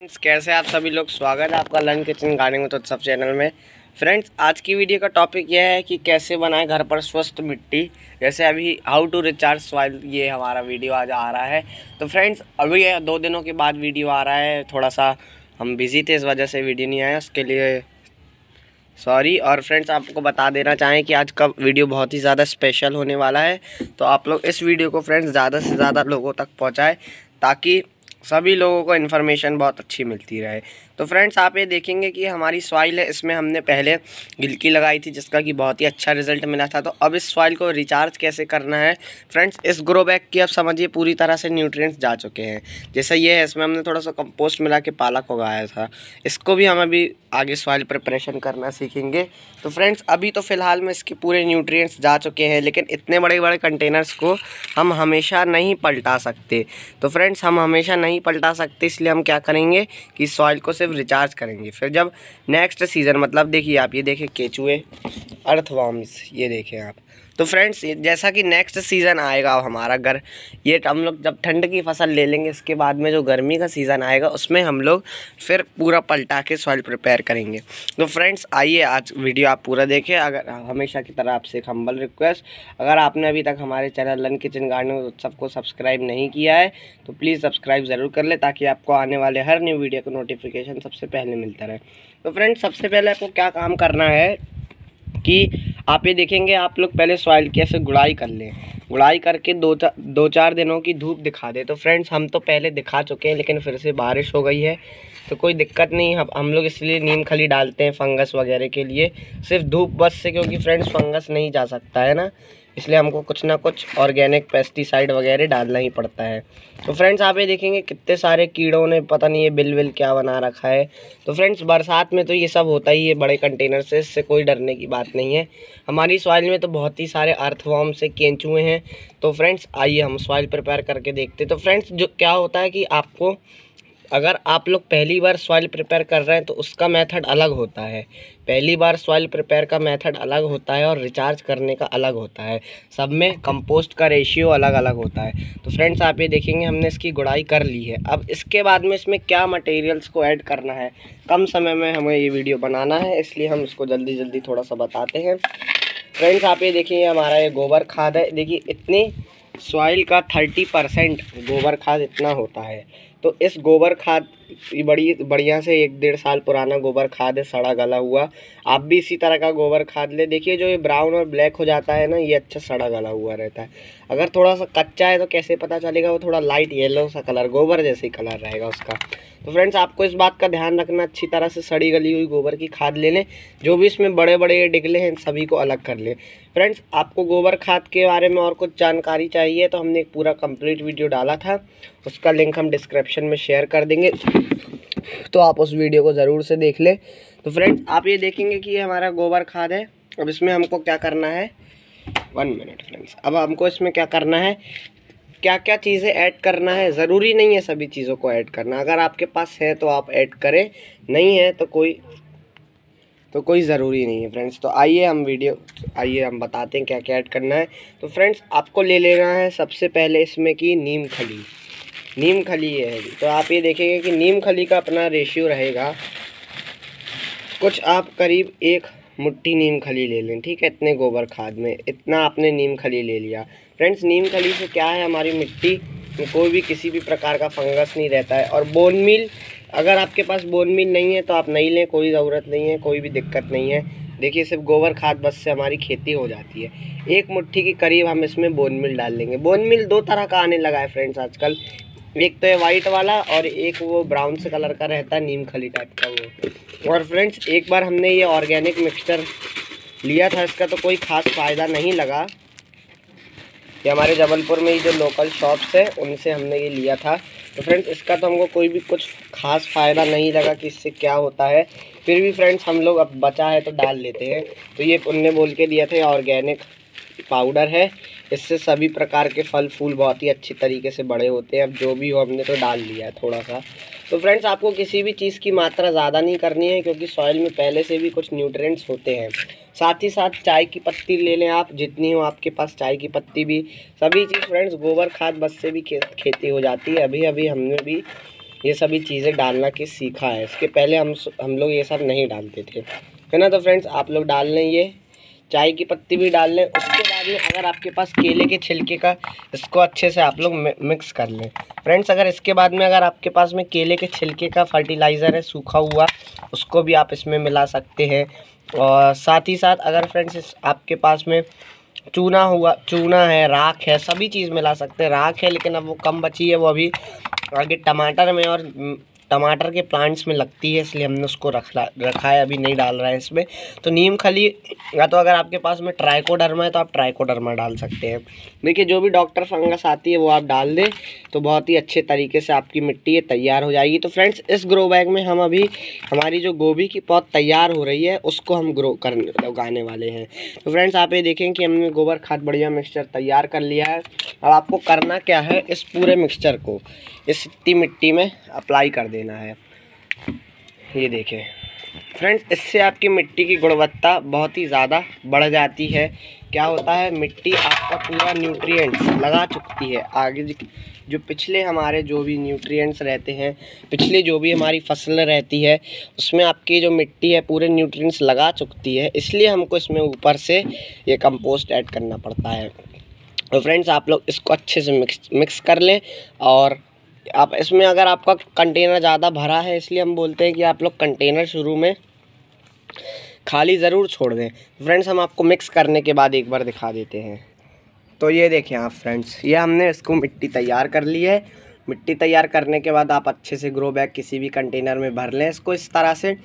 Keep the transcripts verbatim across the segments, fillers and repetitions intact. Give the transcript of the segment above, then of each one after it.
Friends, कैसे आप सभी लोग। स्वागत है आपका लन kitchen gardening with Utsav channel में। फ्रेंड्स, आज की वीडियो का टॉपिक यह है कि कैसे बनाएं घर पर स्वस्थ मिट्टी। जैसे अभी हाउ टू रिचार्ज सॉइल, ये हमारा वीडियो आज आ रहा है। तो फ्रेंड्स, अभी ये दो दिनों के बाद वीडियो आ रहा है। थोड़ा सा हम बिज़ी थे, इस वजह से वीडियो नहीं आया, उसके लिए सॉरी। और फ्रेंड्स, आपको बता देना चाहें कि आज का वीडियो बहुत ही ज़्यादा स्पेशल होने वाला है। तो आप लोग इस वीडियो को फ्रेंड्स ज़्यादा से ज़्यादा लोगों तक पहुँचाएँ, ताकि सभी लोगों को इन्फॉर्मेशन बहुत अच्छी मिलती रहे। तो फ्रेंड्स, आप ये देखेंगे कि हमारी सॉइल है, इसमें हमने पहले गिलकी लगाई थी, जिसका कि बहुत ही अच्छा रिजल्ट मिला था। तो अब इस सॉइल को रिचार्ज कैसे करना है फ्रेंड्स, इस ग्रो बैग की अब समझिए पूरी तरह से न्यूट्रिएंट्स जा चुके हैं। जैसे ये है, इसमें हमने थोड़ा सा कंपोस्ट मिला के पालक उगाया था। इसको भी हम अभी आगे सॉइल प्रिपरेशन करना सीखेंगे। तो फ्रेंड्स, अभी तो फ़िलहाल में इसके पूरे न्यूट्रिएंट्स जा चुके हैं, लेकिन इतने बड़े बड़े कंटेनर्स को हम हमेशा नहीं पलटा सकते। तो फ्रेंड्स, हम हमेशा नहीं पलटा सकते, इसलिए हम क्या करेंगे कि सॉइल को सिर्फ रिचार्ज करेंगे। फिर जब नेक्स्ट सीज़न, मतलब देखिए आप, ये देखें केचुए, अर्थवॉर्म्स, ये देखें आप। तो फ्रेंड्स, जैसा कि नेक्स्ट सीज़न आएगा हमारा घर, ये हम लोग जब ठंड की फसल ले लेंगे, इसके बाद में जो गर्मी का सीज़न आएगा, उसमें हम लोग फिर पूरा पलटा के सॉइल प्रिपेयर करेंगे। तो फ्रेंड्स, आइए आज वीडियो आप पूरा देखें। अगर हमेशा की तरह आपसे एक हम्बल रिक्वेस्ट, अगर आपने अभी तक हमारे चैनल लन किचन गार्डनिंग उत्सव को सब्सक्राइब नहीं किया है तो प्लीज़ सब्सक्राइब ज़रूर कर ले, ताकि आपको आने वाले हर न्यू वीडियो का नोटिफिकेशन सबसे पहले मिलता रहे। तो फ्रेंड्स, सबसे पहले आपको क्या काम करना है कि आप ये देखेंगे, आप लोग पहले सॉइल की ऐसे गुड़ाई कर लें। गुड़ाई करके दो चार दो चार दिनों की धूप दिखा दे। तो फ्रेंड्स, हम तो पहले दिखा चुके हैं, लेकिन फिर से बारिश हो गई है तो कोई दिक्कत नहीं। हम हम लोग इसलिए नीम खली डालते हैं फंगस वगैरह के लिए, सिर्फ धूप बस से, क्योंकि फ्रेंड्स फंगस नहीं जा सकता है ना, इसलिए हमको कुछ ना कुछ ऑर्गेनिक पेस्टिसाइड वगैरह डालना ही पड़ता है। तो फ्रेंड्स, आप ये देखेंगे कितने सारे कीड़ों ने पता नहीं ये बिल विल क्या बना रखा है। तो फ्रेंड्स, बरसात में तो ये सब होता ही है बड़े कंटेनर से, इससे कोई डरने की बात नहीं है। हमारी सॉइल में तो बहुत ही सारे अर्थवॉर्म से केंचुए हैं। तो फ्रेंड्स, आइए हम सॉइल प्रिपेयर करके देखते। तो फ्रेंड्स, जो क्या होता है कि आपको, अगर आप लोग पहली बार सॉइल प्रिपेयर कर रहे हैं तो उसका मेथड अलग होता है। पहली बार सॉइल प्रिपेयर का मेथड अलग होता है और रिचार्ज करने का अलग होता है। सब में कंपोस्ट का रेशियो अलग अलग होता है। तो फ्रेंड्स, आप ये देखेंगे हमने इसकी गुड़ाई कर ली है। अब इसके बाद में इसमें क्या मटेरियल्स को ऐड करना है, कम समय में हमें ये वीडियो बनाना है, इसलिए हम इसको जल्दी जल्दी थोड़ा सा बताते हैं। फ्रेंड्स, आप ये देखिए, हमारा ये गोबर खाद है। देखिए, इतनी सॉइल का थर्टी परसेंट गोबर खाद इतना होता है। तो इस गोबर खाद, बड़ी बढ़िया से एक डेढ़ साल पुराना गोबर खाद है, सड़ा गला हुआ। आप भी इसी तरह का गोबर खाद ले। देखिए, जो ये ब्राउन और ब्लैक हो जाता है ना, ये अच्छा सड़ा गला हुआ रहता है। अगर थोड़ा सा कच्चा है तो कैसे पता चलेगा, वो थोड़ा लाइट येलो सा कलर, गोबर जैसे कलर रहेगा उसका। तो फ्रेंड्स, आपको इस बात का ध्यान रखना, अच्छी तरह से सड़ी गली हुई गोबर की खाद ले लें। जो भी इसमें बड़े बड़े डिगले हैं, सभी को अलग कर लें। फ्रेंड्स, आपको गोबर खाद के बारे में और कुछ जानकारी चाहिए तो हमने एक पूरा कंप्लीट वीडियो डाला था, उसका लिंक हम डिस्क्रिप्शन में शेयर कर देंगे, तो आप उस वीडियो को ज़रूर से देख लें। तो फ्रेंड्स, आप ये देखेंगे कि ये हमारा गोबर खाद है। अब इसमें हमको क्या करना है, वन मिनट फ्रेंड्स, अब हमको इसमें क्या करना है, क्या क्या चीज़ें ऐड करना है। ज़रूरी नहीं है सभी चीज़ों को ऐड करना, अगर आपके पास है तो आप ऐड करें, नहीं है तो कोई तो कोई ज़रूरी नहीं है फ्रेंड्स। तो आइए हम वीडियो आइए हम बताते हैं क्या क्या ऐड करना है। तो फ्रेंड्स, आपको ले लेना है सबसे पहले इसमें की नीम खली। नीम खली ये है। तो आप ये देखेंगे कि नीम खली का अपना रेशियो रहेगा कुछ, आप करीब एक मुट्ठी नीम खली ले लें, ठीक है। इतने गोबर खाद में इतना आपने नीम खली ले लिया। फ्रेंड्स, नीम खली से क्या है, हमारी मिट्टी में कोई भी किसी भी प्रकार का फंगस नहीं रहता है। और बोन मील, अगर आपके पास बोन मील नहीं है तो आप नहीं लें, कोई ज़रूरत नहीं है, कोई भी दिक्कत नहीं है। देखिए, सिर्फ गोबर खाद बस से हमारी खेती हो जाती है। एक मुट्ठी के करीब हम इसमें बोन मील डाल लेंगे। बोन मील दो तरह का आने लगा है फ्रेंड्स आजकल, एक तो है वाइट वाला और एक वो ब्राउन से कलर का रहता है, नीम खली टाइप का वो। और फ्रेंड्स, एक बार हमने ये ऑर्गेनिक मिक्सचर लिया था, इसका तो कोई ख़ास फ़ायदा नहीं लगा। ये हमारे जबलपुर में ही जो लोकल शॉप्स है उनसे हमने ये लिया था। तो फ्रेंड्स, इसका तो हमको कोई भी कुछ ख़ास फ़ायदा नहीं लगा कि इससे क्या होता है। फिर भी फ्रेंड्स, हम लोग अब बचा है तो डाल लेते हैं। तो ये उनने बोल के दिया था, ऑर्गेनिक पाउडर है, इससे सभी प्रकार के फल फूल बहुत ही अच्छी तरीके से बड़े होते हैं। अब जो भी हो, हमने तो डाल लिया है थोड़ा सा। तो फ्रेंड्स, आपको किसी भी चीज़ की मात्रा ज़्यादा नहीं करनी है, क्योंकि सॉइल में पहले से भी कुछ न्यूट्रिएंट्स होते हैं। साथ ही साथ चाय की पत्ती ले लें आप, जितनी हो आपके पास चाय की पत्ती भी, सभी चीज़ फ्रेंड्स गोबर खाद बस से भी खे, खेती हो जाती है। अभी अभी हमने भी ये सभी चीज़ें डालना की सीखा है। इसके पहले हम हम लोग ये सब नहीं डालते थे, है ना। तो फ्रेंड्स आप लोग डाल लें, ये चाय की पत्ती भी डाल लें। उसके बाद में अगर आपके पास केले के छिलके का, इसको अच्छे से आप लोग मिक्स कर लें फ्रेंड्स। अगर इसके बाद में अगर आपके पास में केले के छिलके का फर्टिलाइज़र है सूखा हुआ, उसको भी आप इसमें मिला सकते हैं। और साथ ही साथ अगर फ्रेंड्स आपके पास में चूना हुआ चूना है, राख है, सभी चीज़ मिला सकते हैं। राख है लेकिन अब वो कम बची है, वो अभी आगे टमाटर में और टमाटर के प्लांट्स में लगती है, इसलिए हमने उसको रखा रखा है, अभी नहीं डाल रहा है इसमें। तो नीम खली, या तो अगर आपके पास में ट्राइकोडर्मा है तो आप ट्राइकोडर्मा डाल सकते हैं। देखिए जो भी डॉक्टर फंगस आती है वो आप डाल दें तो बहुत ही अच्छे तरीके से आपकी मिट्टी तैयार हो जाएगी। तो फ्रेंड्स इस ग्रो बैग में हम अभी हमारी जो गोभी की पौध तैयार हो रही है उसको हम ग्रो कर उगाने वाले हैं। तो फ्रेंड्स आप ये देखें कि हमने गोबर खाद बढ़िया मिक्सचर तैयार कर लिया है। अब आपको करना क्या है, इस पूरे मिक्सचर को इस इतनी मिट्टी में अप्लाई कर देना है। ये देखें फ्रेंड्स, इससे आपकी मिट्टी की गुणवत्ता बहुत ही ज़्यादा बढ़ जाती है। क्या होता है, मिट्टी आपका पूरा न्यूट्रिएंट्स लगा चुकती है। आगे जो पिछले हमारे जो भी न्यूट्रिएंट्स रहते हैं, पिछले जो भी हमारी फसल रहती है, उसमें आपकी जो मिट्टी है पूरे न्यूट्रिएंट्स लगा चुकती है। इसलिए हमको इसमें ऊपर से ये कंपोस्ट ऐड करना पड़ता है। तो फ्रेंड्स आप लोग इसको अच्छे से मिक्स मिक्स कर लें। और आप इसमें अगर आपका कंटेनर ज़्यादा भरा है, इसलिए हम बोलते हैं कि आप लोग कंटेनर शुरू में खाली ज़रूर छोड़ दें। फ्रेंड्स हम आपको मिक्स करने के बाद एक बार दिखा देते हैं। तो ये देखें आप फ्रेंड्स, ये हमने इसको मिट्टी तैयार कर ली है। मिट्टी तैयार करने के बाद आप अच्छे से ग्रो बैग किसी भी कंटेनर में भर लें इसको इस तरह से।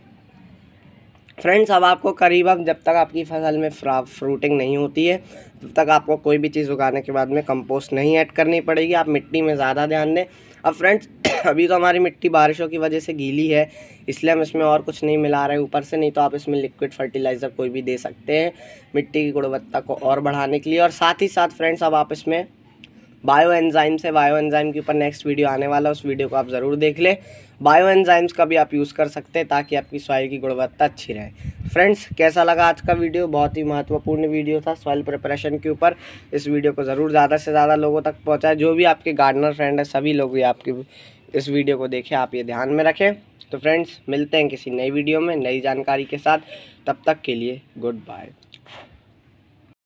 फ्रेंड्स अब आपको करीबन जब तक आपकी फसल में फ्रूटिंग नहीं होती है तब तक आपको कोई भी चीज़ उगाने के बाद में कंपोस्ट नहीं ऐड करनी पड़ेगी। आप मिट्टी में ज़्यादा ध्यान दें। अब फ्रेंड्स अभी तो हमारी मिट्टी बारिशों की वजह से गीली है, इसलिए हम इसमें और कुछ नहीं मिला रहे हैं ऊपर से। नहीं तो आप इसमें लिक्विड फर्टिलाइज़र कोई भी दे सकते हैं मिट्टी की गुणवत्ता को और बढ़ाने के लिए। और साथ ही साथ फ्रेंड्स अब आप इसमें बायो एंजाइम से बायो एंजाइम के ऊपर नेक्स्ट वीडियो आने वाला है, उस वीडियो को आप ज़रूर देख लें। बायो एंजाइम्स का भी आप यूज़ कर सकते हैं ताकि आपकी सॉइल की गुणवत्ता अच्छी रहे। फ्रेंड्स कैसा लगा आज का वीडियो, बहुत ही महत्वपूर्ण वीडियो था सॉइल प्रिपरेशन के ऊपर। इस वीडियो को ज़रूर ज़्यादा से ज़्यादा लोगों तक पहुँचाएं। जो भी आपके गार्डनर फ्रेंड है सभी लोग ये आपकी इस वीडियो को देखें, आप ये ध्यान में रखें। तो फ्रेंड्स मिलते हैं किसी नई वीडियो में नई जानकारी के साथ, तब तक के लिए गुड बाय।